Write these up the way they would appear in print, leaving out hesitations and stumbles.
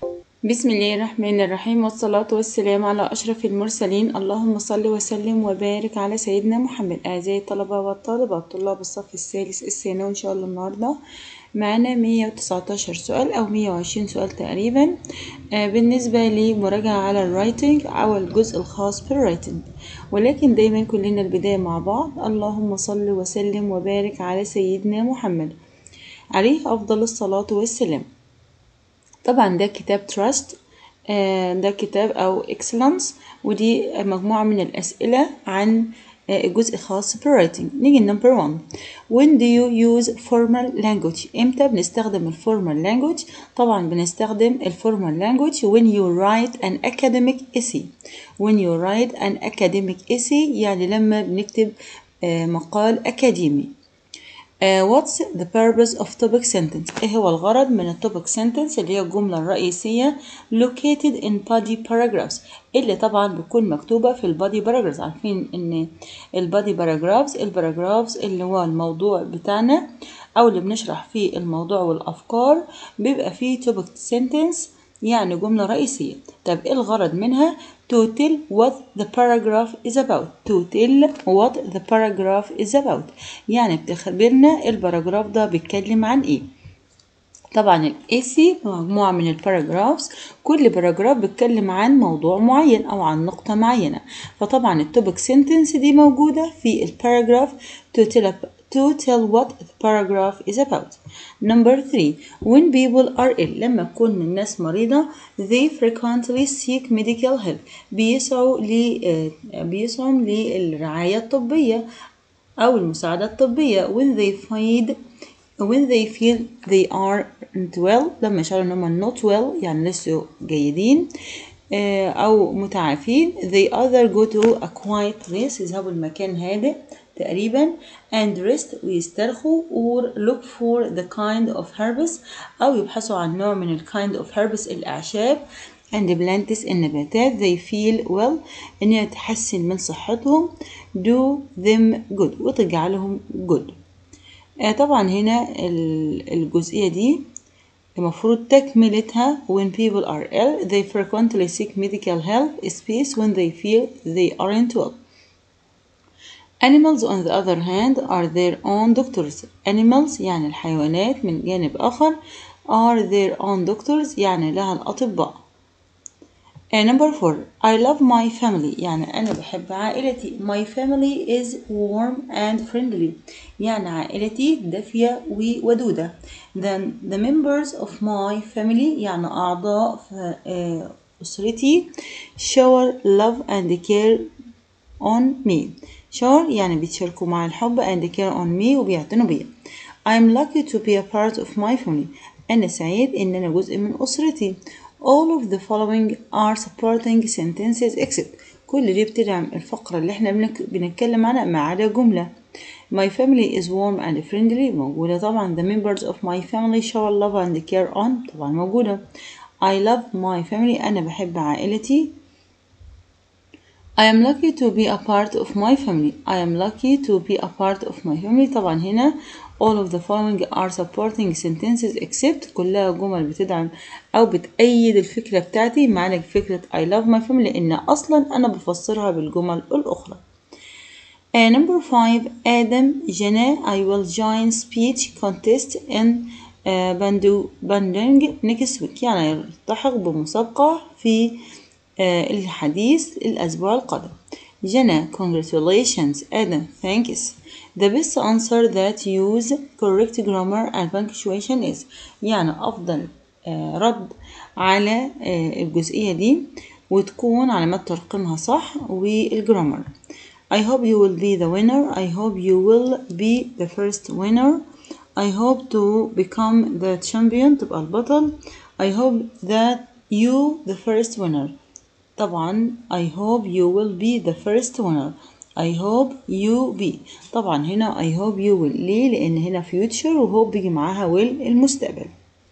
بسم الله الرحمن الرحيم، والصلاة والسلام على أشرف المرسلين. اللهم صل وسلم وبارك على سيدنا محمد. أعزائي الطلبة والطالبات، طلاب الصف الثالث الثانوي، إن شاء الله النهاردة معانا 119 سؤال أو 120 سؤال تقريبا. بالنسبة لمراجعة على الرايتنج أو الجزء الخاص بالرايتنج، ولكن دايما كلنا البداية مع بعض. اللهم صل وسلم وبارك على سيدنا محمد عليه أفضل الصلاة والسلام. طبعا ده كتاب تراست، ده كتاب أو excellence، ودي مجموعة من الأسئلة عن الجزء الخاص بالwriting. نيجي number 1. When do you use formal language؟ إمتى بنستخدم الformal language؟ طبعا بنستخدم الformal language when you write an academic essay. when you write an academic essay يعني لما بنكتب مقال أكاديمي. What's the purpose of topic sentence؟ ايه هو الغرض من التوبيك sentence اللي هي الجملة الرئيسية located in body paragraphs اللي طبعا بتكون مكتوبة في البادي paragraphs. عارفين ان البادي paragraphs اللي هو الموضوع بتاعنا او اللي بنشرح فيه الموضوع والافكار بيبقى فيه topic sentence يعني جملة رئيسية. طب ايه الغرض منها؟ to tell what the paragraph is about. to tell what the paragraph is about يعني بتخبرنا الباراجراف ده بيتكلم عن ايه. طبعا الاسي مجموعة من الباراجرافز، كل باراجراف بيتكلم عن موضوع معين او عن نقطة معينة، فطبعا التوبيك سنتنس دي موجودة في الباراجراف to tell what the paragraph is about. Number 3. When people are ill، لما تكون الناس مريضة they frequently seek medical help، بيسعوا للرعاية الطبية أو المساعدة الطبية. when they feel they aren't well، لما يشعروا إن هم not well يعني لسه جيدين أو متعافين. they either go to a quiet place، يذهبوا لمكان هادئ تقريبا and rest ويسترخوا or look for the kind of herbs، أو يبحثوا عن نوع من kind of herbs الأعشاب and plants النباتات they feel well إنها تحسن من صحتهم do them good وتجعلهم good. طبعا هنا الجزئية دي المفروض تكملتها when people are ill they frequently seek medical help especially when they feel they aren't well. Animals on the other hand are their own doctors. Animals يعني الحيوانات من جانب آخر are their own doctors يعني لها الأطباء. Number 4. I love my family يعني أنا بحب عائلتي. My family is warm and friendly يعني عائلتي دافية وودودة. The members of my family يعني أعضاء أسرتي shower love and care on me. shower يعني بيتشاركوا مع الحب and care on me وبيعتنوا بيا. I'm lucky to be a part of my family. أنا سعيد إن أنا جزء من أسرتي. All of the following are supporting sentences except، كل دي بتدعم الفقرة اللي احنا بنتكلم عنها ما عدا جملة. My family is warm and friendly موجودة طبعا. The members of my family show love and care on طبعا موجودة. I love my family أنا بحب عائلتي. I am lucky to be a part of my family. I am lucky to be a part of my family. طبعا هنا all of the following are supporting sentences except كلها جمل بتدعم أو بتأيد الفكرة بتاعتي ما عدا فكرة I love my family لأن أصلا أنا بفسرها بالجمل الأخرى. Number 5. آدم جنى I will join speech contest in Bandung next week يعني يلتحق بمسابقة في الحديث الأسبوع القادم. جنى congratulations. آدم thanks. The best answer that use correct grammar and punctuation is يعني أفضل رد على الجزئية دي وتكون علامات ترقيمها صح والجرامر. I hope you will be the winner. I hope you will be the first winner. I hope to become the champion تبقى البطل. I hope that you the first winner. طبعا I hope you will be the first winner. I hope you be. طبعا هنا I hope you will ليه؟ لأن هنا future و hope بيجي معاها will المستقبل.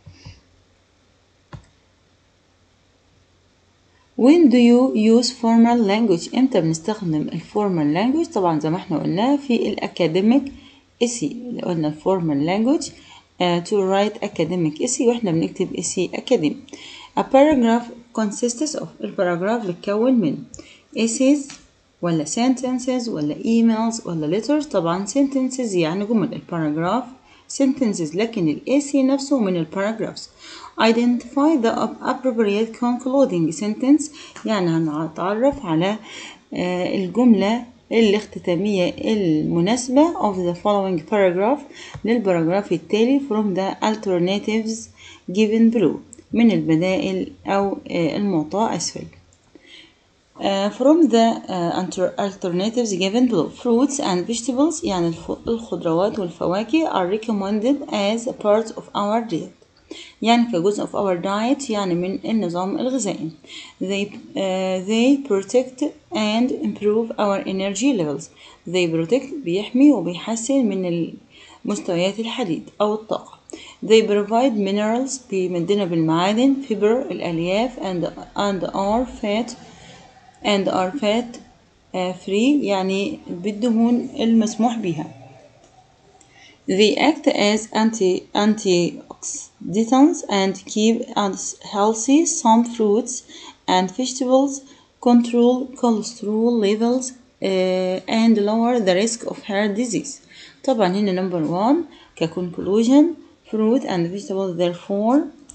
When do you use formal language؟ امتى بنستخدم الفورمال language؟ طبعا زي ما احنا قلنا في الأكاديميك essay اللي قلنا الفورمال language to write academic essay واحنا بنكتب essay أكاديمي. A paragraph consists of الباراجراف بتكون من essays ولا sentences ولا emails ولا letters. طبعا sentences يعني جمل. الباراجراف sentences لكن الاسي نفسه من الباراجرافز. Identify the appropriate concluding sentence يعني هنتعرف على الجملة الاختتامية المناسبة of the following paragraph للباراجراف التالي from the alternatives given below من البدائل أو المعطاة أسفل. From the alternatives given below, fruits and vegetables يعني الخضروات والفواكه are recommended as a part of our diet يعني كجزء of our diet يعني من النظام الغذائي. They protect and improve our energy levels. They protect بيحمي وبيحسن من مستويات الحديد أو الطاقة. They provide minerals بيمدنا بالمعادن fiber الألياف and are fat free يعني بالدهون المسموح بها. They act as antioxidants and keep us healthy. Some fruits and vegetables control cholesterol levels and lower the risk of heart disease. طبعا هنا number 1 كconclusion fruit and vegetables therefore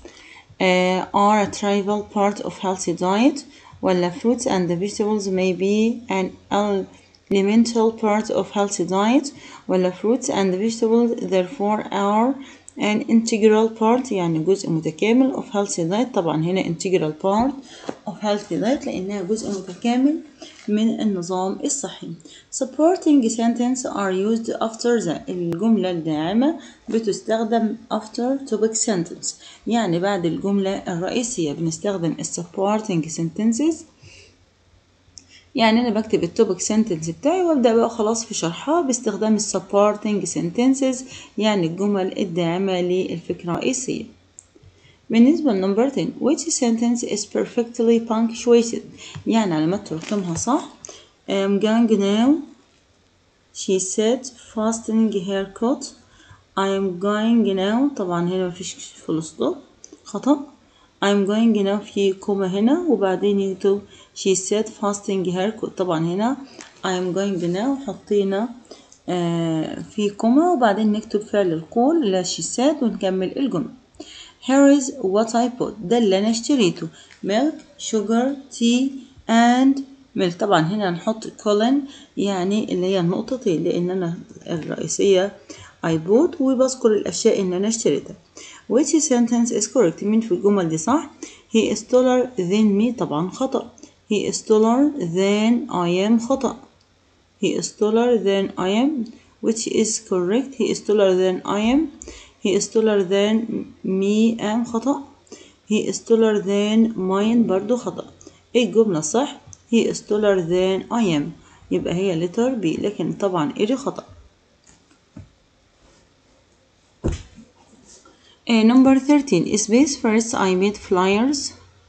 are a trivial part of healthy diet ولا fruits and vegetables may be an elemental part of healthy diet ولا fruits and vegetables therefore are an integral part يعني جزء متكامل of healthy diet. طبعا هنا integral part of healthy diet لأنها جزء متكامل من النظام الصحي. Supporting sentence are used after the الجملة الداعمة بتستخدم after topic sentence يعني بعد الجملة الرئيسية بنستخدم supporting sentences يعني أنا بكتب التوبيك سنتنس بتاعي وأبدأ بقى خلاص في شرحها باستخدام supporting sentences يعني الجمل الداعمة للفكرة الرئيسية. بالنسبة لنمبر 10 which sentence is perfectly punctuated يعني علامات ترقمها صح. I'm going now she said fastening haircut. I am going now طبعا هنا مفيش فول ستوب خطأ. I'm going now في كوما هنا وبعدين يكتب she said fasting haircut. طبعا هنا I'm going now حطينا في كوما وبعدين نكتب فعل القول اللي she said ونكمل الجملة. Here is what I bought ده اللي أنا اشتريته milk, sugar, tea and milk. طبعا هنا نحط colon يعني اللي هي النقطتين لأن أنا الرئيسية I bought وبذكر الأشياء اللي أنا اشتريتها. Which sentence is correct مين في الجمل دي صح. He is taller than me طبعا خطأ. He is taller than I am خطأ. He is taller than I am which is correct. He is taller than I am. He is taller than me am خطأ. He is taller than mine برضو خطأ. ايه الجملة صح. He is taller than I am يبقى هي letter B لكن طبعا ايه خطأ. Number 13 space first I made flyers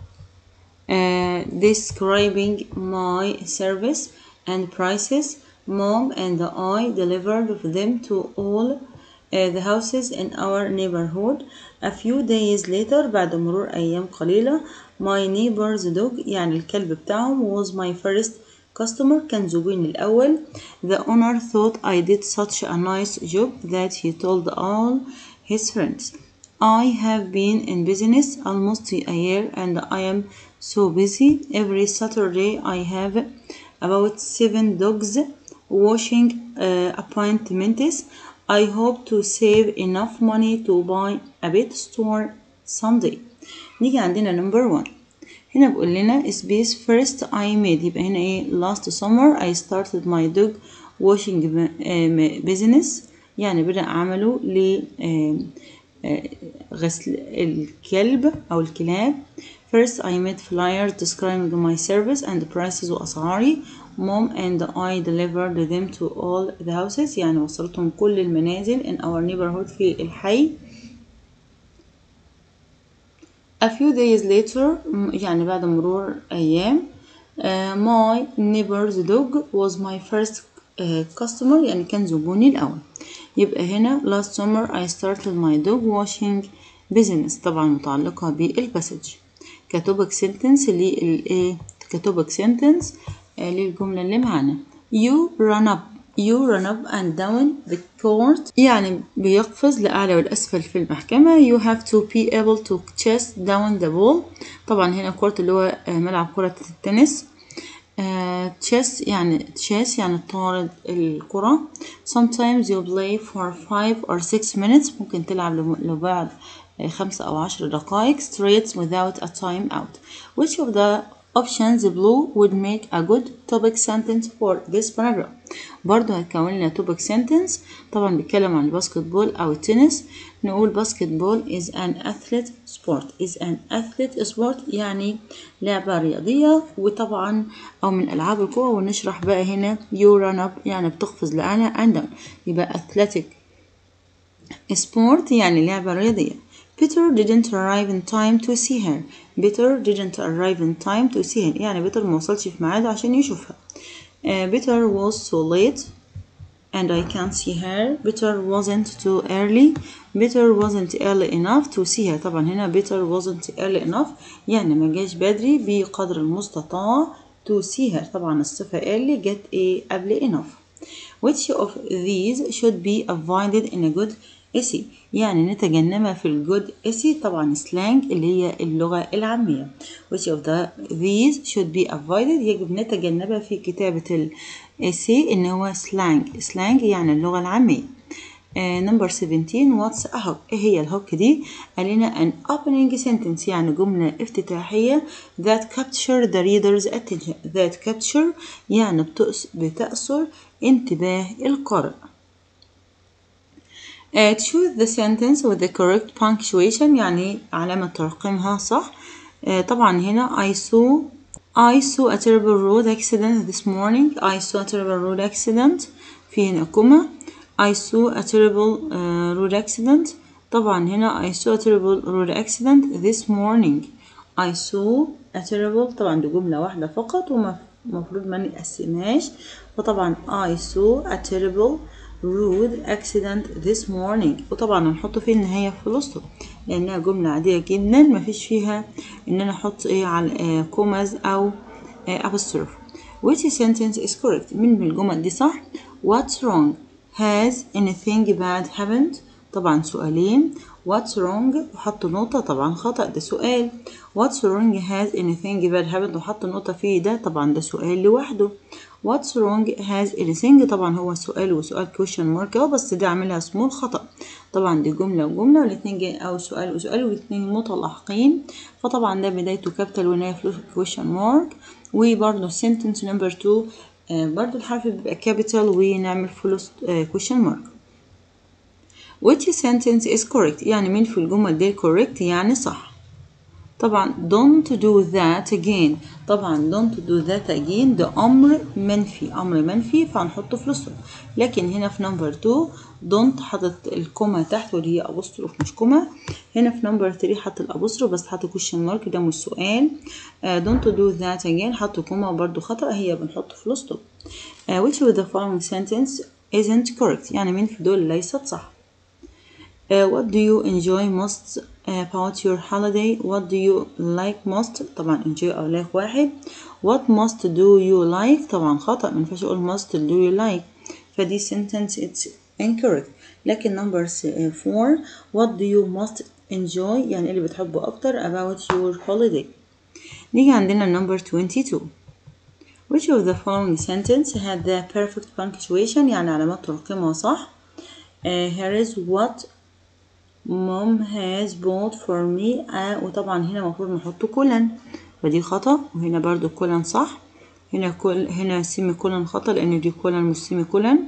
describing my service and prices. Mom and I delivered them to all the houses in our neighborhood. A few days later بعد مرور أيام قليلة my neighbor's dog يعني الكلب بتاعهم was my first customer كان زبوني الأول. The owner thought I did such a nice job that he told all his friends. I have been in business almost a year and I am so busy. Every Saturday I have about 7 dogs washing appointments. I hope to save enough money to buy a pet store someday. نيجي عندنا number 1 هنا بقول لنا space first I made يبقى هنا ايه last summer I started my dog washing business يعني بدأ عمله غسل الكلب أو الكلاب. First I made flyers describing my service and prices وأسعاري. Mom and I delivered them to all the houses يعني وصلتهم كل المنازل in our neighborhood في الحي. A few days later يعني بعد مرور أيام my neighbor's dog was my first customer يعني كان زبوني الأول. يبقى هنا last summer I started my dog washing business طبعا متعلقة بالباسج. كتوبك سنتنس للإيه كتوبك سنتنس للجملة اللي معانا. you run up and down the court يعني بيقفز لأعلى والأسفل في المحكمة. you have to be able to chase down the ball طبعا هنا court اللي هو ملعب كرة التنس. chase يعني طارد الكرة. sometimes you play for 5 or 6 minutes ممكن تلعب لبعض 5 أو 10 دقائق straight without a time out. which of the options below would make a good topic sentence for this paragraph. برضو هتكون لنا topic sentence طبعا بيتكلم عن الباسكت بول أو التنس. نقول basketball is an athlete sport يعني لعبة رياضية وطبعا أو من ألعاب القوة. ونشرح بقى هنا you run up يعني بتقفز لأعلى and down يبقى athletic sport يعني لعبة رياضية. Peter didn't arrive in time to see her. يعني بيتر ما وصلش في ميعاده عشان يشوفها. Peter was so late and I can't see her. Peter wasn't too early. Peter wasn't early enough to see her. طبعا هنا Peter wasn't early enough يعني ما جاش بدري بقدر المستطاع to see her. طبعا الصفة early جت ايه قبل enough. Which of these should be avoided in a good essay يعني نتجنبها في الجود essay طبعا slang اللي هي اللغة العامية. Which of these should be avoided يجب نتجنبها في كتابة الessay إن هو slang يعني اللغة العامية. number 17 what's a hook إيه هي الهوك دي؟ قال لنا an opening sentence يعني جملة افتتاحية that capture the reader's attention. يعني بتأثر انتباه القارئ. choose the sentence with the correct punctuation يعني علامة ترقيمها صح. طبعا هنا I saw a terrible road accident this morning. في هنا كوما. I saw a terrible road accident. طبعا هنا I saw a terrible road accident this morning. I saw a terrible طبعا دي جملة واحدة فقط ومفروض ما نقسمهاش. فطبعا I saw a terrible road accident this morning وطبعا هنحط في النهاية فول ستوب لأنها جملة عادية جدا مفيش فيها إن أنا أحط إيه على كوماز أو apostrophe. Which sentence is correct؟ من الجمل دي صح؟ What's wrong? Has anything bad happened؟ طبعا سؤالين. What's wrong وحط نقطة طبعا خطأ ده سؤال. What's wrong has anything bad happened وحط نقطة فيه ده طبعا ده سؤال لوحده. What's wrong has anything طبعا هو سؤال وسؤال question mark بس ده عاملها small خطأ. طبعا دي جملة وجملة والاتنين جاي أو سؤال وسؤال والاتنين متلاحقين فطبعا ده بدايته كابيتال ونهاية question mark. وبرضه sentence number 2 برضه الحرف بيبقى كابيتال ونعمل فول question mark. Which sentence is correct يعني مين في الجمل دي correct يعني صح. طبعا don't do that again طبعا don't do that again ده أمر منفي فهنحطه في الصف. لكن هنا في نمبر 2 don't حطت الكوما تحت واللي هي أبوستروف مش كوما. هنا في نمبر 3 حط الأبوستروف بس حط question mark ده مش سؤال. don't do that again حط كوما برضو خطأ هي بنحطه في الصف. which of the following sentence isn't correct يعني مين في دول ليست صح. what do you enjoy most about your holiday? What do you like most? طبعا enjoy أو like واحد. What most do you like? طبعا خطأ ما ينفعش أقول most do you like فدي sentence it's incorrect. لكن number 4 what do you most enjoy يعني اللي بتحبه أكتر about your holiday. نيجي عندنا number 22 which of the following sentence had the perfect punctuation يعني علامات ترقيمها صح. here is what mom has bought for me وطبعا هنا المفروض نحط كولن فدي خطأ وهنا برضو كولن صح. هنا سيمي كولن خطأ لأن دي كولن مش سيمي كولن.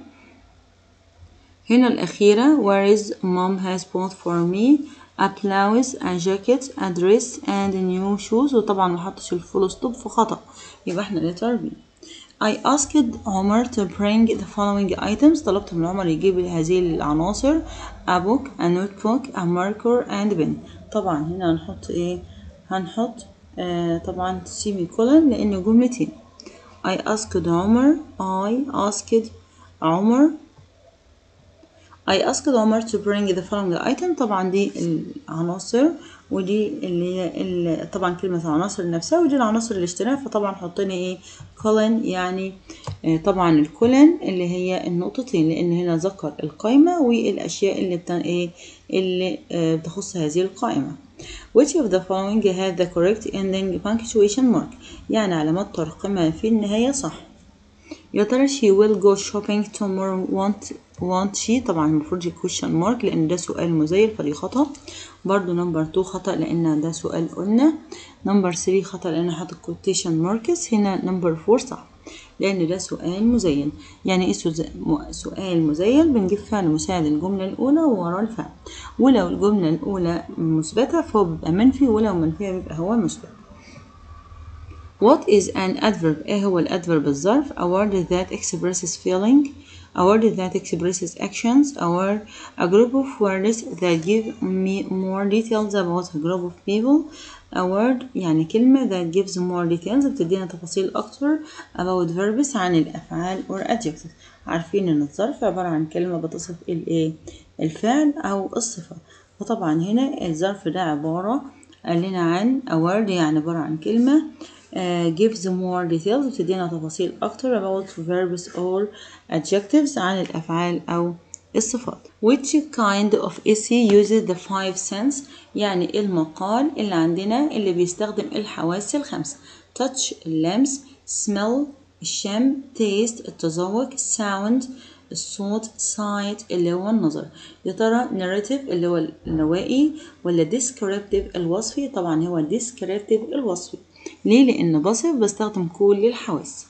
هنا الأخيرة where is mom has bought for me a blouse a jacket a dress and new shoes وطبعا محطش الفول ستوب فخطأ يبقى احنا letter B. I asked عمر to bring the following items طلبت من عمر يجيب هذه العناصر a book a notebook a marker and pen. طبعا هنا هنحط ايه هنحط طبعا سيمي كولن لأن جملتين. I asked عمر I asked Omar to bring the following item. طبعا دي العناصر ودي طبعا كلمة العناصر نفسها ودي العناصر اللي اشتراها، فطبعا حطينا ايه colon يعني طبعا الكولن اللي هي النقطتين لان هنا ذكر القائمة والاشياء اللي بتخص هذه القائمة. Which of the following had the correct ending punctuation mark؟ يعني علامات ترقيمها في النهاية صح. يا ترى she will go shopping tomorrow won't she؟ طبعا المفروض question mark لأن ده سؤال مزيل فدي خطأ. برضو نمبر 2 خطأ لأن ده سؤال قلنا. نمبر 3 خطأ لأن حاطط quotation marks. هنا نمبر 4 صح لأن ده سؤال مزيل. يعني ايه سؤال مزيل؟ بنجيب فعل مساعد الجملة الأولى ووراه الفعل، ولو الجملة الأولى مثبتة فهو بيبقى منفي ولو منفية بيبقى هو مثبت. What is an adverb؟ ايه هو الادفرب الظرف؟ A word that expresses feeling، a word that expresses actions، a group of words that give me more details about a group of people. A word يعني كلمة that gives more details بتدينا تفاصيل أكتر about verbs عن الأفعال or adjectives. عارفين إن الظرف عبارة عن كلمة بتصف الفعل أو الصفة، فطبعا هنا الظرف ده عبارة قال لنا عن a word يعني عبارة عن كلمة gives more details بتدينا تفاصيل أكتر about verbs or adjectives عن الأفعال أو الصفات. Which kind of essay uses the 5 senses؟ يعني المقال اللي عندنا اللي بيستخدم الحواس الخمسة: touch اللمس، smell الشم، taste التذوق، sound الصوت، sight اللي هو النظر. يا ترى narrative اللي هو الروائي ولا descriptive الوصفي؟ طبعا هو descriptive الوصفي. ليه؟ لأن بصف بستخدم كل الحواس.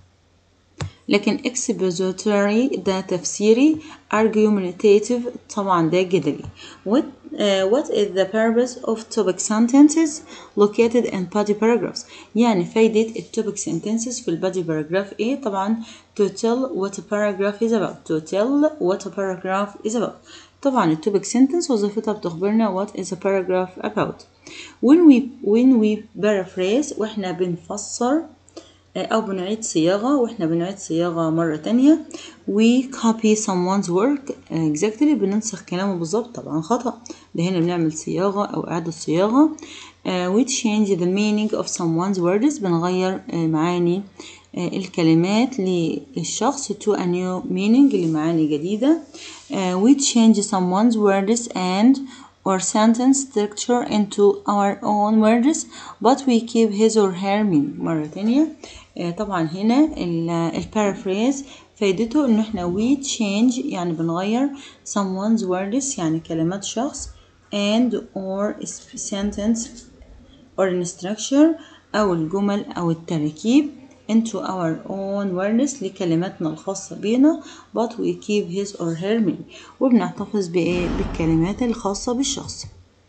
لكن expository ده تفسيري، argumentative طبعا ده جدلي. What is the purpose of topic sentences located in body paragraphs؟ يعني فايدة topic sentences في body paragraph ايه؟ طبعا to tell what a paragraph is about. to tell what a paragraph is about. طبعا topic sentence وظيفتها بتخبرنا what is a paragraph about. when we paraphrase واحنا بنفسر أو بنعيد صياغة، وإحنا بنعيد صياغة مرة تانية we copy someone's work exactly بننسخ كلامه بالظبط، طبعا خطأ، ده هنا بنعمل صياغة أو إعادة صياغة. we change the meaning of someone's words بنغير معاني الكلمات للشخص to a new meaning لمعاني جديدة. we change someone's words and or sentence structure into our own words but we keep his or her meaning. مرة تانية طبعا هنا البارافريز فايدته انه احنا we change يعني بنغير someone's words يعني كلمات شخص and or sentence or structure او الجمل او التركيب into our own words لكلماتنا الخاصة بينا but we keep his or her meaning وبنحتفظ بالكلمات الخاصة بالشخص.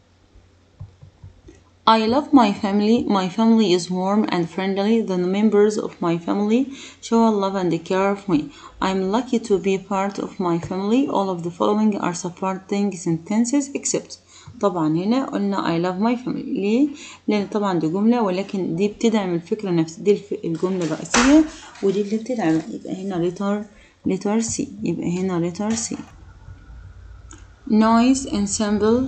I love my family. My family is warm and friendly. The members of my family show love and care of me. I'm lucky to be part of my family. All of the following are supporting sentences except. طبعا هنا قلنا I love my family. ليه؟ لأن طبعا دي جملة ولكن دي بتدعم الفكرة نفسها، دي الجملة الرئيسية ودي اللي بتدعم، يبقى هنا letter C. يبقى هنا letter C. Noise ensemble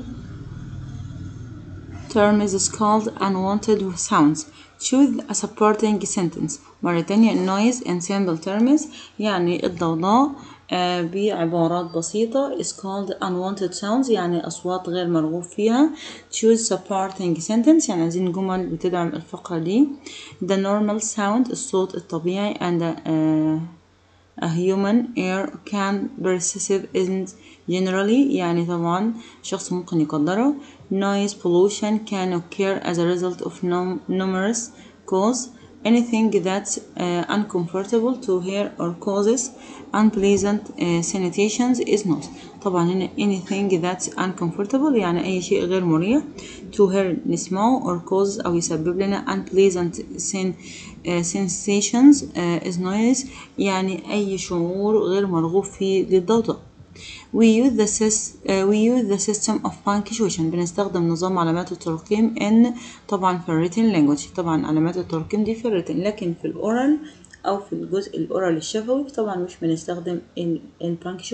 terms is called unwanted sounds. Choose a supporting sentence. مرة تانية noise ensemble terms يعني الضوضاء بعبارات بسيطة is called unwanted sounds يعني أصوات غير مرغوب فيها. Choose supporting sentence يعني عايزين جمل بتدعم الفقرة دي. The normal sound الصوت الطبيعي and a human ear can perceive it generally يعني طبعا شخص ممكن يقدره. Noise pollution can occur as a result of numerous causes. Anything that's uncomfortable to hear or causes unpleasant sensations is noise. طبعا هنا anything that's uncomfortable يعني أي شيء غير مريح to hear نسمعه or causes أو يسبب لنا unpleasant sensations is noise يعني أي شعور غير مرغوب فيه للضوضاء. We use the system of punctuation بنستخدم نظام علامات الترقيم in طبعا في written language. طبعا علامات الترقيم دي في written لكن في الأورال أو في الجزء الأورال الشفوي طبعا مش بنستخدم in punctuation.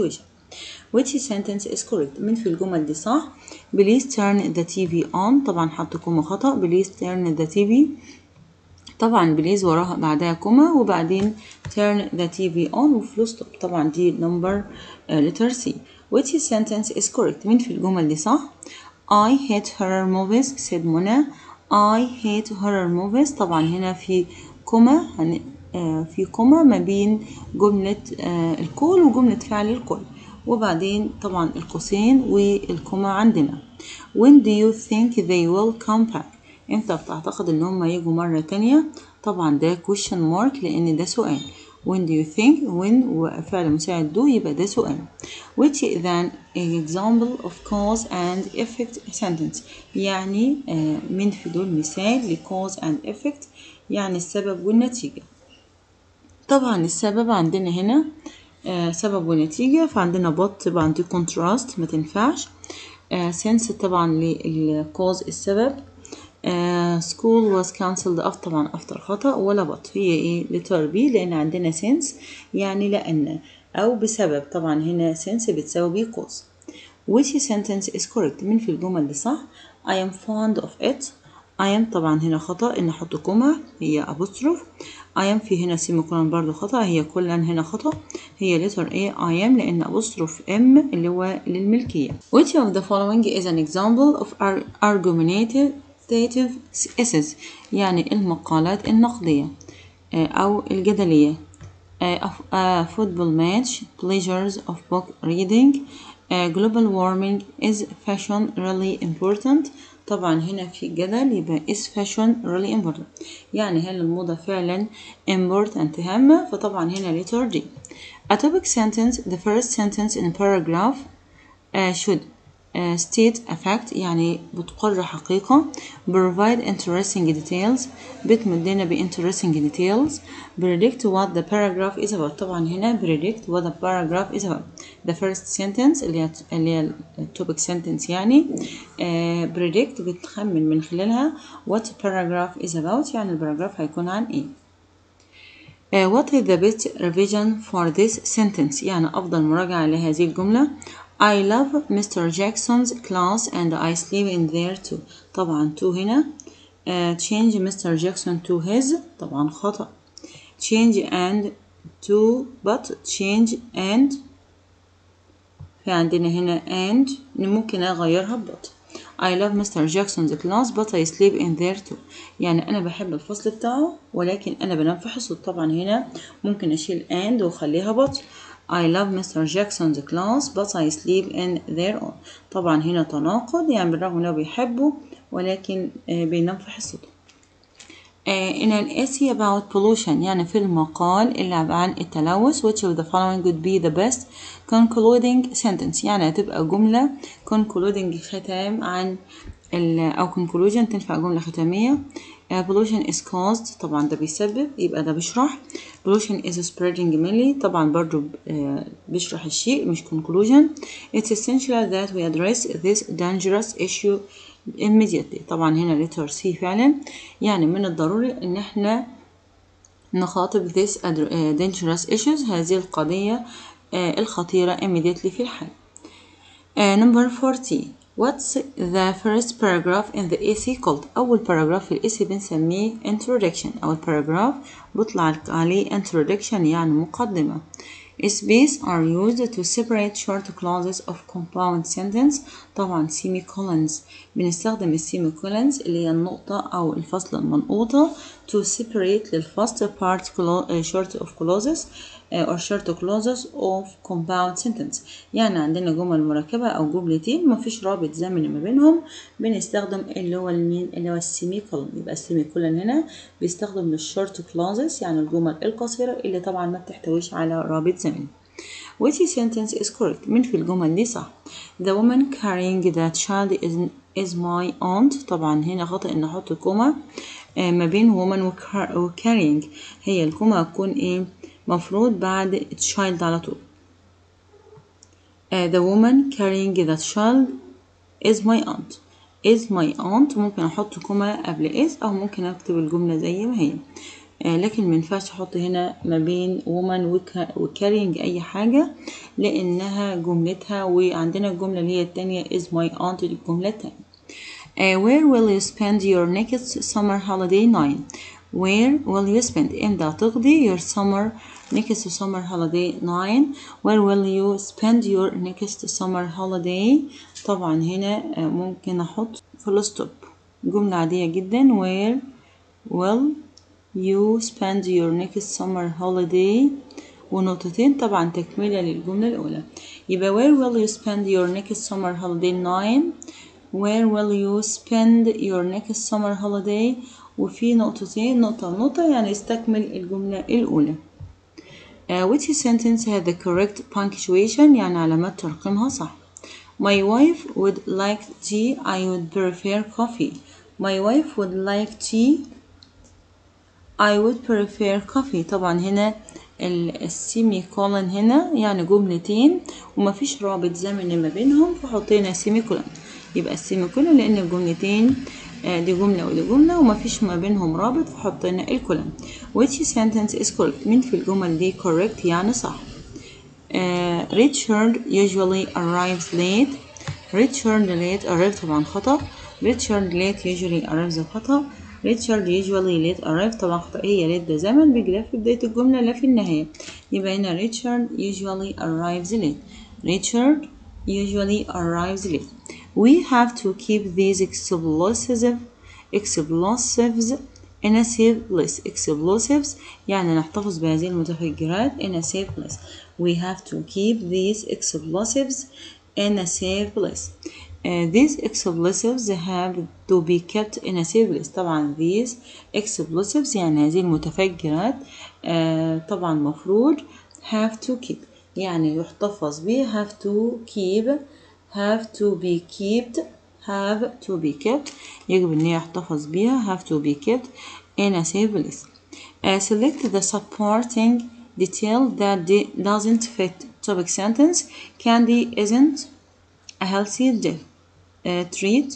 which sentence is correct. من في الجمل دي صح؟ please turn the TV on. طبعا حط كوما خطأ. please turn the TV. طبعا بليز وراها بعدها كوما وبعدين turn the TV on وفول ستوب. طبعا دي number letter C. which sentence is correct. مين في الجمل دي صح؟ I hate horror movies said منى. I hate horror movies. طبعا هنا في كوما في كوما ما بين جملة الكل وجملة فعل الكل وبعدين طبعا القوسين والكوما عندنا. when do you think they will come back. انت بتعتقد ان هم يجوا مرة تانية. طبعا ده question mark لان ده سؤال. when do you think when وفعل مساعد do يبقى ده سؤال. which is an example of cause and effect sentence. يعني من في دول مثال ل cause and effect يعني السبب والنتيجة. طبعا السبب عندنا هنا سبب ونتيجة فعندنا but طبعا دي contrast ما تنفعش. since طبعا للcause السبب. school was cancelled after طبعا after خطأ ولا but هي ايه letter B لأن عندنا since يعني لأن أو بسبب. طبعا هنا since بتساوي cause. which sentence is correct. من في الجمل دي صح؟ I am fond of it. I am طبعا هنا خطأ إن أحط كوما هي apostrophe. I am في هنا سيميكولون برضو خطأ هي كلا هنا خطأ هي letter A I am لأن apostrophe M اللي هو للملكية. which of the following is an example of argumentative essays يعني المقالات النقدية أو الجدلية. a football match, pleasures of book reading, global warming, is fashion really important. طبعا هنا في جدل يبقى is fashion really important يعني هل الموضة فعلا important هامة فطبعا هنا letter D. a topic sentence the first sentence in paragraph should state a fact يعني بتقر حقيقة. provide interesting details بتمدنا ب interesting details. predict what the paragraph is about. طبعا هنا predict what the paragraph is about. the first sentence اللي هي topic sentence يعني predict بتخمن من خلالها what paragraph is about يعني الباراجراف هيكون عن ايه. what is the best revision for this sentence يعني أفضل مراجعة لهذه الجملة. I love Mr. Jackson's class and I sleep in there too. طبعا to هنا change Mr. Jackson to his طبعا خطأ. change and to but change and في عندنا هنا and ممكن أغيرها but. I love Mr. Jackson's class but I sleep in there too. يعني أنا بحب الفصل بتاعه ولكن أنا بنام في حصته. طبعا هنا ممكن أشيل and وأخليها but. I love Mr. Jackson's class but I sleep in there on. طبعا هنا تناقض يعني بالرغم إنه بيحبه ولكن بينام في حصته. in an essay about pollution يعني في المقال اللي عن التلوث which of the following would be the best concluding sentence يعني هتبقى جملة concluding ختام عن أو conclusion تنفع جملة ختامية. pollution is caused طبعا ده بيسبب يبقى ده بيشرح. pollution is spreading mainly طبعا برضو بيشرح الشيء مش conclusion. it's essential that we address this dangerous issue immediately. طبعا هنا letter C فعلا يعني من الضروري ان احنا نخاطب this dangerous issues هذه القضية الخطيرة immediately في الحال. number 40 what's the first paragraph in the essay called. أول paragraph في الessay بنسميه introduction. أول paragraph بطلع عليه introduction يعني مقدمة. space are used to separate short clauses of compound sentence. طبعا semicolons بنستخدم السيميكولونز اللي هي النقطة أو الفصل المنقوطة to separate للفصل part short of clauses or short clauses of compound sentence. يعني عندنا جمل مركبة أو جملتين مفيش رابط زمني ما بينهم بنستخدم اللي هو السيميكولون. يبقى السيميكولون هنا بيستخدم للشورت clauses يعني الجمل القصيرة اللي طبعا ما بتحتويش على رابط زمني. which sentence is correct. من في الجمل دي صح. the woman carrying that child is my aunt. طبعا هنا خطأ ان احط كوما ما بين woman و carrying هي الكوما هتكون ايه مفروض بعد child على طول. the woman carrying that child is my aunt. is my aunt ممكن احط كوما قبل is او ممكن اكتب الجملة زي ما هي. لكن مينفعش احط هنا ما بين woman وcarrying اي حاجة لانها جملتها. وعندنا الجملة اللي هي التانية is my aunt الجملة التانية. Where will you spend your next summer holiday 9. Where will you spend امتى هتقضي your next summer holiday 9. Where will you spend your next summer holiday. طبعا هنا ممكن احط full stop جملة عادية جدا. Where will you spend your next summer holiday ونقطتين طبعا تكملة للجملة الأولى. يبقى where will you spend your next summer holiday 9. Where will you spend your next summer holiday وفي نقطتين نقطة ونقطة يعني استكمل الجملة الأولى. Which sentence had the correct punctuation يعني علامات ترقيمها صح. My wife would like tea. I would prefer coffee. My wife would like tea. I would prefer coffee. طبعا هنا السيمي كولن هنا يعني جملتين ومفيش رابط زمني ما بينهم فحطينا سيمي كولن. يبقى السيمي كولن لأن الجملتين دي جملة ودي جملة ومفيش ما بينهم رابط فحطينا الكولن. Which sentence is correct. مين في الجمل دي correct يعني صح. Richard usually arrives late. Richard late arrive طبعا خطأ. Richard late usually arrives خطأ. Richard usually late arrive طبعا خطأ. هي late ده زمن بيجي في بداية الجملة لا في النهاية. يبقى هنا Richard usually arrives late. Richard usually arrives late. We have to keep these explosives in a safe place. Explosives يعني نحتفظ بهذه المتفجرات in a safe place. We have to keep these explosives in a safe place. These explosives have to be kept in a safe place. طبعا these explosives يعني هذه المتفجرات طبعا مفروض have to keep يعني يحتفظ بها. have to keep have to be kept have to be kept يجب أن يحتفظ بها have to be kept in a safe place. Select the supporting detail that doesn't fit topic sentence. Candy isn't a healthy treat.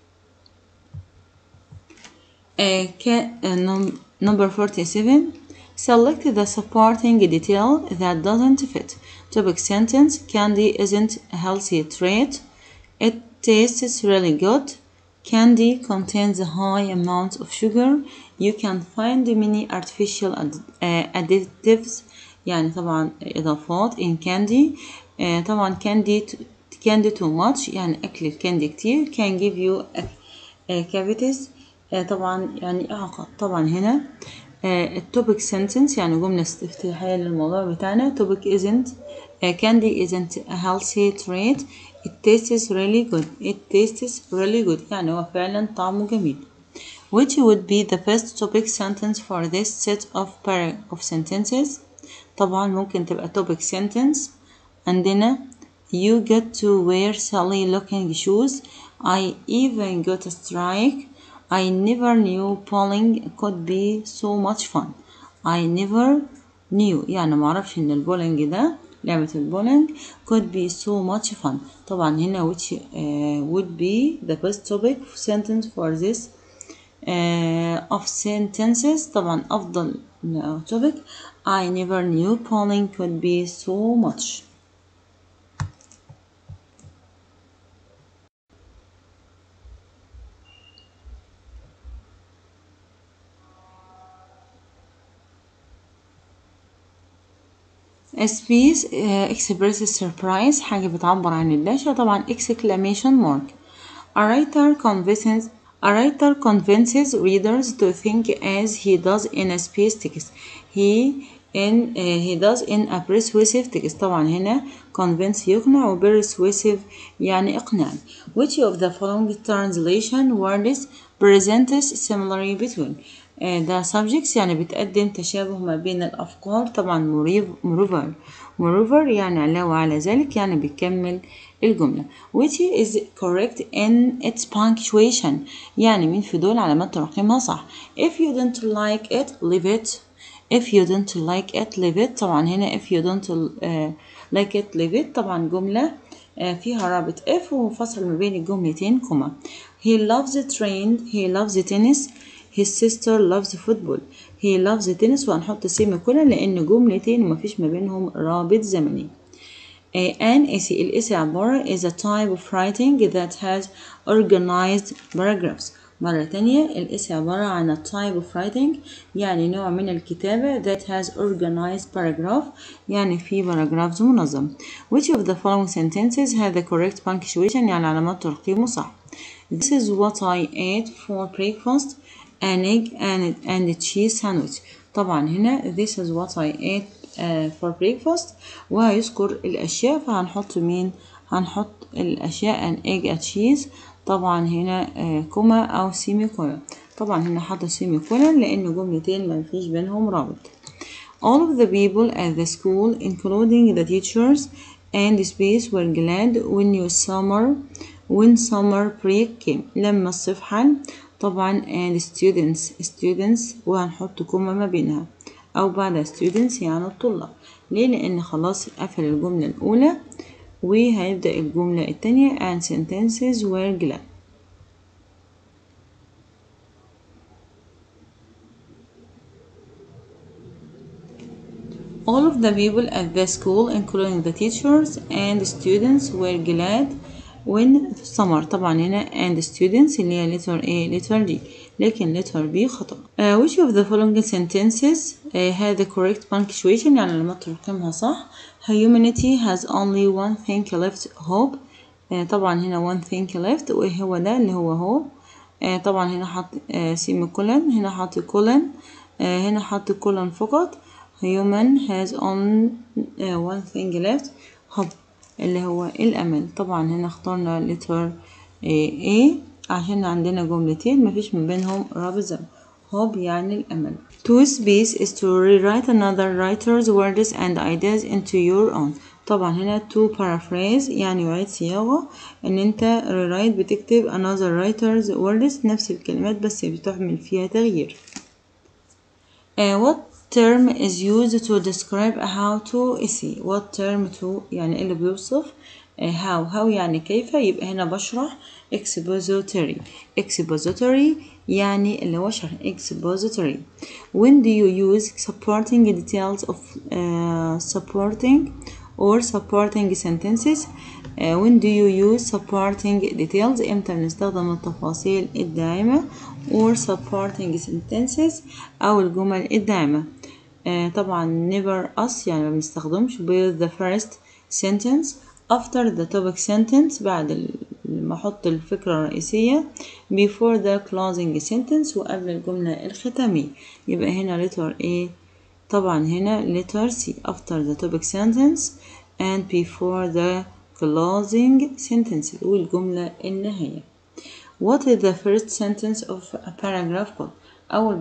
Number 47. Select the supporting detail that doesn't fit topic sentence. Candy isn't a healthy treat. It tastes really good. Candy contains a high amount of sugar. You can find many artificial additives يعني طبعا إضافات in candy. طبعا candy too much يعني أكل الكاندي كتير can give you cavities طبعا يعني إعاقة. طبعا هنا التوبيك sentence يعني جملة استفتاحية للموضوع بتاعنا. topic isn't candy isn't a healthy treat. It tastes really good. It tastes really good يعني هو فعلا طعمه جميل. Which would be the best topic sentence for this set of sentences. طبعا ممكن تبقى topic sentence. عندنا you get to wear silly looking shoes. I even got a strike. I never knew bowling could be so much fun. I never knew يعني معرفش ان البولينج ده لعبة البولينج could be so much fun. طبعا هنا which would be the best topic sentence for this of sentences. طبعا أفضل topic I never knew bowling could be so much. A space expresses surprise حاجة بتعبر عن الدهشة. طبعا exclamation mark. A writer convinces readers to think as he does in a space text. He does in a persuasive text. طبعا هنا convince يقنع و persuasive يعني إقناع. Which of the following translation words presents similarity between ده subjects يعني بتقدم تشابه ما بين الأفكار. طبعا moreover يعني علاوة على ذلك يعني بيكمل الجملة. which is correct in its punctuation يعني مين في دول علامات ترقيمها صح. if you don't like it leave it. if you don't like it leave it. طبعا هنا if you don't like it leave it طبعا جملة فيها رابط if ومفصل ما بين الجملتين كوما. he loves tennis. his sister loves football. he loves tennis وهنحط سيمي كولن لأن جملتين ومفيش ما بينهم رابط زمني. an essay الإسي عبارة is a type of writing that has organized paragraphs. مرة تانية الإسي عبارة عن a type of writing يعني نوع من الكتابة that has organized paragraph يعني في paragraphs منظم. which of the following sentences has the correct punctuation يعني علامات ترقيمه صح. this is what I ate for breakfast an egg and cheese sandwich. طبعا هنا this is what I ate for breakfast وهيذكر الأشياء فهنحط مين؟ هنحط الأشياء an egg a cheese طبعا هنا كوما أو سيمي كولن. طبعا هنا حاطة سيمي كولن لأن جملتين ما فيش بينهم رابط. all of the people at the school including the teachers and the space were glad when summer break came. لما الصيف حل طبعا and students وهنحط كوما ما بينها أو بعد students يعني الطلاب. ليه؟ لأن خلاص قفل الجملة الأولى وهيبدأ الجملة التانية and sentences were glad. all of the people at the school including the teachers and the students were glad when summer. طبعا هنا and students اللي هي letter A letter D لكن letter B خطأ. which of the following sentences had the correct punctuation يعني لما ترقمها صح. humanity has only one thing left hope. طبعا هنا one thing left وايه هو ده اللي هو hope. طبعا هنا حط سيمي كولن هنا حط كولن هنا حط كولن فقط. human has only one thing left hope اللي هو الأمل. طبعا هنا اخترنا letter A عشان عندنا جملتين مفيش من بينهم رابط زمني. hope يعني الأمل. to space is to rewrite another writer's words and ideas into your own. طبعا هنا to paraphrase يعني يعيد صياغة ان انت rewrite بتكتب another writer's words نفس الكلمات بس بتعمل فيها تغيير. what term is used to describe how to essay. what term to يعني اللي بيوصف how يعني كيف. يبقى هنا بشرح expository يعني اللي هو شرح expository. when do you use supporting details of supporting sentences. when do you use supporting details امتى بنستخدم التفاصيل الداعمة or supporting sentences أو الجمل الداعمة. طبعا never us يعني ما بنستخدمش with the first sentence after the topic sentence بعد ما احط الفكرة الرئيسية before the closing sentence وقبل الجملة الختامية. يبقى هنا letter A. طبعا هنا letter C after the topic sentence and before the closing sentence والجملة النهائية. What is the first sentence of a paragraph called؟ أول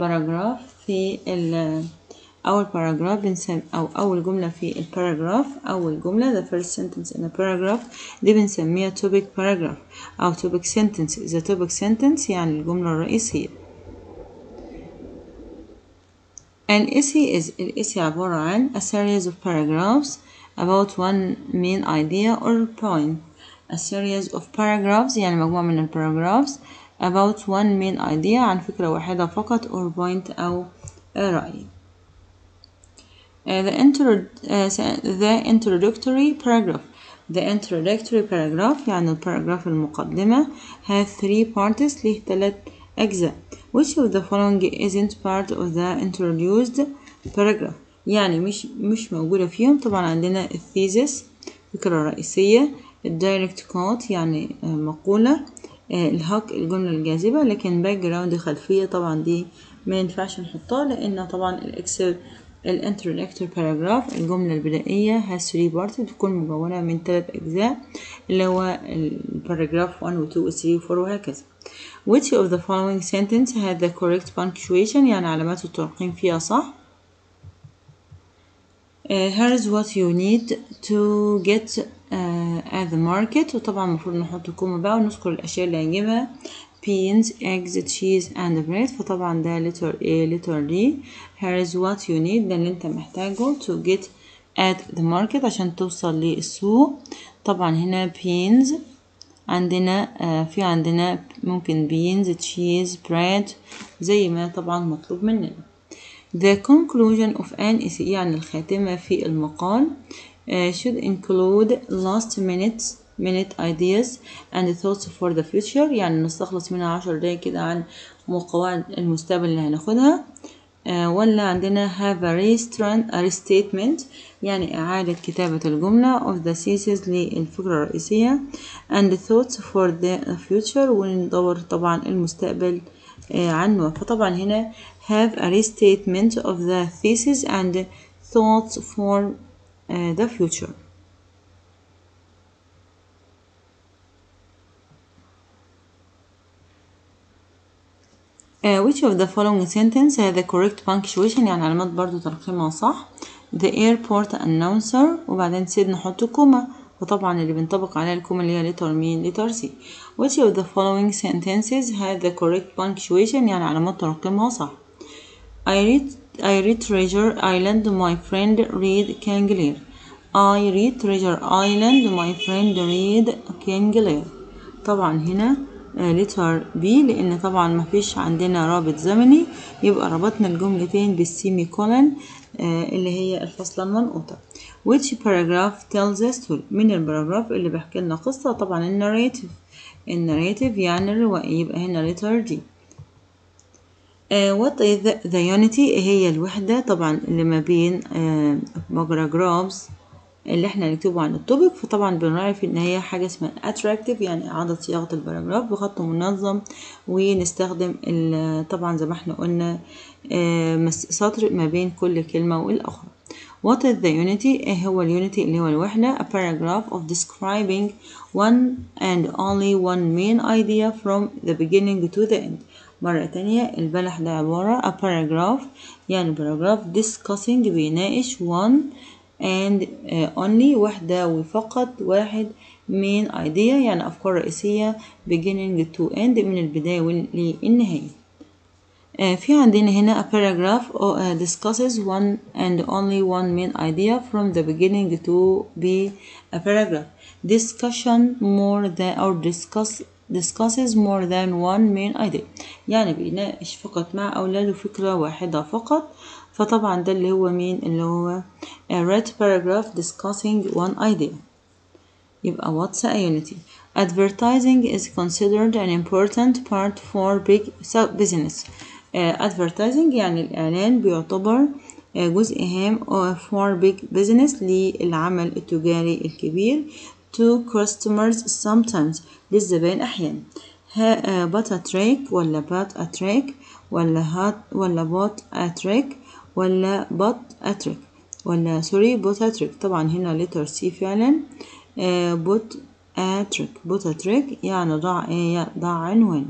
paragraph أول جملة في الباراجراف. أول جملة the first sentence in a paragraph دي بنسميها topic paragraph أو topic sentence. the topic sentence يعني الجملة الرئيسية. an essay is الإسي عبارة عن a series of paragraphs about one main idea or point. a series of paragraphs يعني مجموعة من الباراجرافز about one main idea عن فكرة واحدة فقط or point أو رأي. the introductory paragraph. the introductory paragraph يعني الباراجراف المقدمة has 3 parts له 3 أجزاء. which of the following isn't part of the introduced paragraph يعني مش موجودة فيهم. طبعا عندنا الثيسيس فكرة رئيسية الدايركت كوت يعني مقولة الهاك الجملة الجاذبة لكن باك جراوند خلفية طبعا دي ما ينفعش نحطها لأن طبعا الانترودكتور باراجراف الجملة البدائية has 3 parts بتكون مكونة من 3 أجزاء اللي هو الباراجراف 1 و 2 و 3 و 4 وهكذا. which of the following sentence had the correct punctuation يعني علامات الترقيم فيها صح. here's what you need to get at the market وطبعا المفروض نحط كومة بقى ونذكر الأشياء اللي هنجيبها beans, eggs, cheese and bread فطبعا ده letter A letter D. here's what you need ده اللي انت محتاجه to get at the market عشان توصل للسوق. طبعا هنا beans عندنا في عندنا ممكن beans cheese bread زي ما طبعا مطلوب مننا. The conclusion of an essay يعني الخاتمة في المقال should include last minute ideas and thoughts for the future يعني نستخلص منها 10 دقايق كده عن قواعد المستقبل اللي هناخدها. ولا عندنا have a restatement يعني إعادة كتابة الجملة of the thesis للفكرة الرئيسية and thoughts for the future وندور طبعا المستقبل عنه. فطبعا هنا have a restatement of the thesis and thoughts for the future. Which of the following sentence has the correct punctuation يعني علامات برضو ترقيمها صح. The airport announcer وبعدين said نحط كوما وطبعا اللي بنطبق عليها الكوما اللي هي letter مين letter C. Which of the following sentences has the correct punctuation يعني علامات ترقيمها صح. I read Treasure Island my friend read King Lear. I read Treasure Island my friend read King Lear. طبعا هنا letter B لأن طبعا مفيش عندنا رابط زمني يبقى ربطنا الجملتين بالسيمي كولن اللي هي الفصلة المنقوطة. Which paragraph tells a story من الباراجراف اللي بيحكي لنا قصة. طبعا الناريتيف يعني الروائي يبقى هنا letter D. What is the unity هي الوحدة طبعا اللي ما بين paragraphs اللي احنا نكتبه عن التوبيك. فطبعا بنراعي في ان هي حاجه اسمها attractive يعني اعاده صياغه الباراجراف بخط منظم ونستخدم طبعا زي ما احنا قلنا سطر ما بين كل كلمه والاخرى. What is the unity ايه هو اليونيتي اللي هو الوحده. A paragraph of describing one and only one main idea from the beginning to the end. مرة تانية البلح ده عبارة a paragraph يعني paragraph discussing بيناقش one and only واحدة وفقط واحد main idea يعني أفكار رئيسية beginning to end من البداية للنهاية. في عندنا هنا a paragraph discusses one and only one main idea from the beginning to be a paragraph. Discussion more than or discusses more than one main idea يعني بيناقش فقط مع أولاده فكرة واحدة فقط. فطبعا ده اللي هو مين اللي هو a red paragraph discussing one idea. يبقى what's a unity. Advertising is considered an important part for big business. advertising يعني الإعلان بيعتبر جزء هام for big business للعمل التجاري الكبير to customers sometimes للزبائن أحيانا. but a trick ولا but a trick ولا but a trick ولا but a trick ولا but a trick. طبعا هنا letter C فعلا but a trick يعني ضع عنوان.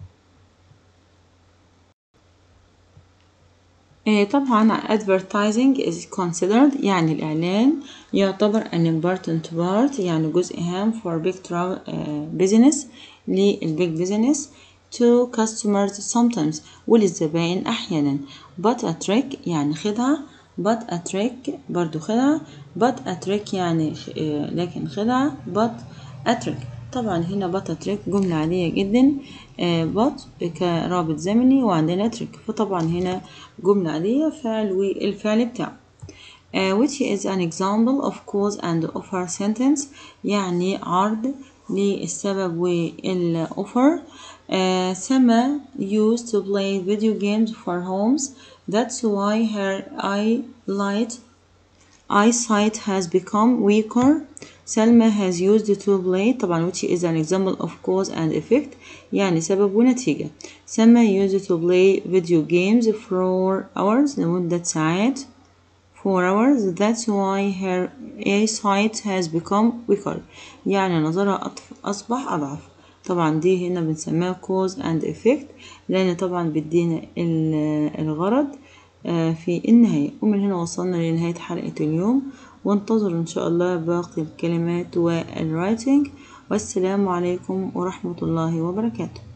طبعا advertising is considered يعني الإعلان يعتبر an important part يعني جزء هام for big business للبيج business to customers sometimes وللزبائن أحيانا. but a trick يعني خدعة but a trick برضو خدعة but a trick يعني لكن خدعة but a trick. طبعا هنا but a trick جملة عادية جدا but كرابط زمني وعندنا trick فطبعا هنا جملة عادية فعل والفعل بتاعه. which is an example of cause and offer sentence يعني عرض للسبب والoffer. Sama used to play video games for homes. That's why her eyesight has become weaker. Selma has used to play طبعا which is an example of cause and effect يعني سبب ونتيجة. Selma used to play video games for hours لمدة ساعات for hours. That's why her eyesight has become weaker يعني نظرها أصبح أضعف. طبعا دي هنا بنسميها cause and effect لأن طبعا بيدينا الغرض في النهاية. ومن هنا وصلنا لنهاية حلقة اليوم وانتظر إن شاء الله باقي الكلمات والرايتنج. والسلام عليكم ورحمة الله وبركاته.